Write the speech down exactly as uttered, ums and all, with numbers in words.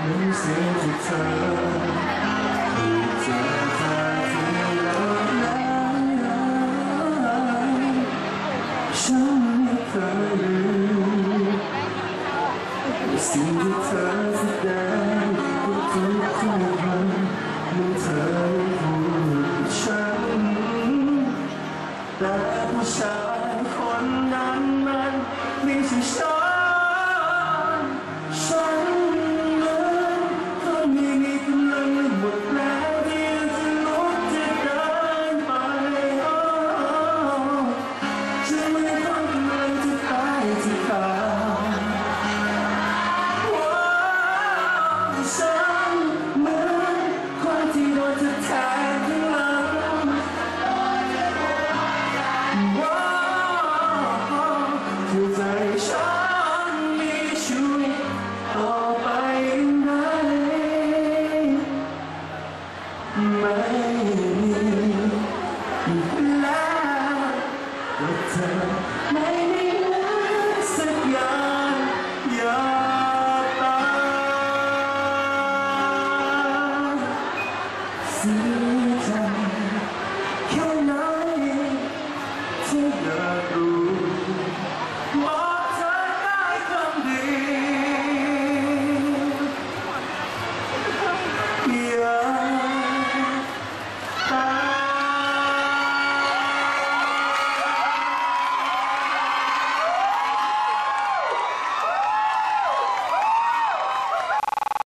มันเสียที่เธอเจอเธอที่แล้วนั้นฉันไม่เคยลืมสิ่งที่เธอแสดงทุกทุกทุกวันเมื่อเธอพูดกับฉันแต่ผู้ชายคนนั้นมันไม่ใช่ฉันฉันเหมือนคนไม่มีกำลังหมดแรงที่จะลุกจะเดินไปฉันไม่ต้องกำลังจะตายที่ขาฉันเหมือนคนที่โดนเธอแทงข้างหลังคือใจฉันมีชีวิตต่อไปไหนไม่มีอีกแล้วแต่เธอไม่ได้เหลือสักอย่างอย่าตาย